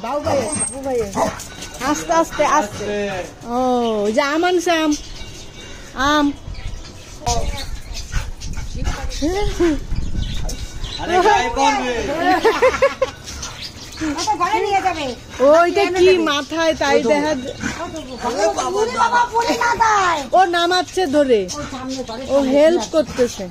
বাবু ভাই আস্তে আস্তে আস্তে। ও যে আম আনছে, আম আম ওইটা কি মাথায় তাই দেখা। ও নামাচ্ছে ধরে, ও হেল্প করতেছে।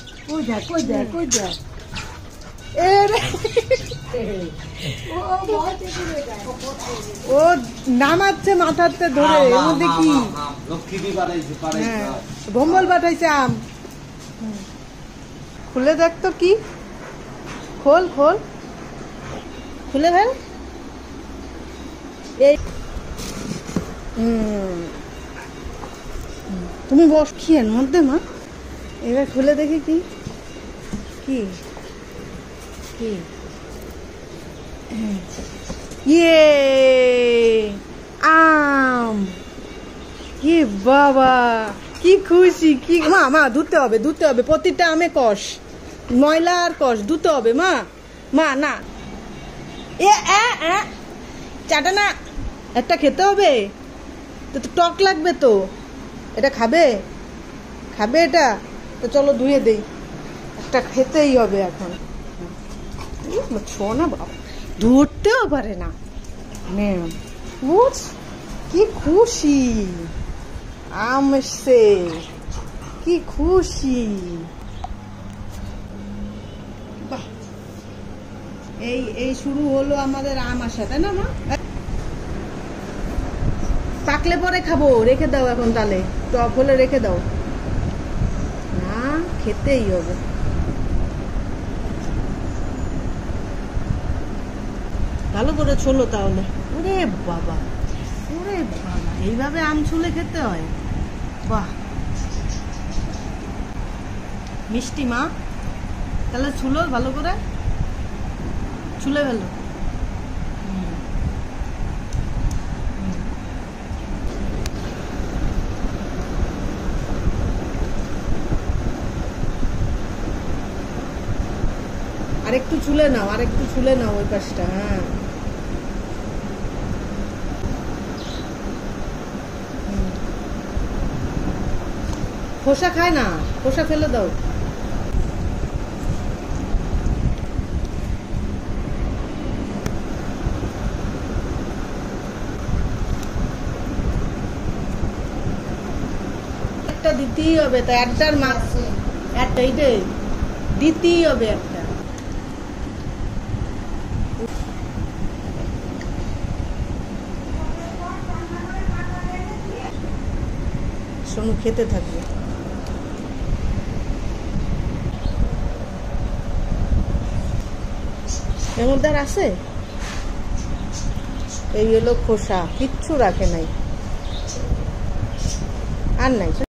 ও নামাচ্ছে মাথাতে ধরে। এর মধ্যে কি ভম্বল পাঠাইছে আম। খুলে দেখ তো কি, খোল খোল খুলে ফেল। এই তুমি বস কি এর মধ্যে মা, এবার খুলে দেখি কি কি কি। ইয়ে আম, ইয়ে বাবা কি খুশি। কি মা, মা ধুতে হবে, ধুতে হবে প্রতিটা আমে কষ, ময়লা আর কষ ধুতে হবে মা। মা না এ চাটা না, একটা খেতে হবে তো, টক লাগবে তো। এটা খাবে, খাবে এটা তো, চলো ধুয়ে দেই। একটা খেতেই হবে এখন। ছো না বাবা, ধরতেও পারে না। কি খুশি আম এসছে, কি খুশি। বাহ, এই শুরু হলো আমাদের আম আসা, তাই না মা? পাকলে পরে খাবো, রেখে দাও এখন, তাহলে টক হলে রেখে দাও না, খেতেই হবে। ভালো করে ছোলো তাহলে। ওরে বাবা, ওরে বাবা, এইভাবে আম ছুলে খেতে হয়? বাহ, মিষ্টি মা। তাহলে ছুলো ভালো করে, ছুলে ফেলো। আরেকটু ছুলে নাও, আরেকটু ছুলে নাও ওই পাশটা। হ্যাঁ, খোসা খায় না, খোসা ফেলে দাও। একটা দিতেই হবে তো, একটার মাছ একটা এইটাই দিতেই হবে একটা। শোনো, খেতে থাকবে। এর মধ্যে আর আছে, এই হলো খোসা, কিচ্ছু রাখে নাই আর নাই।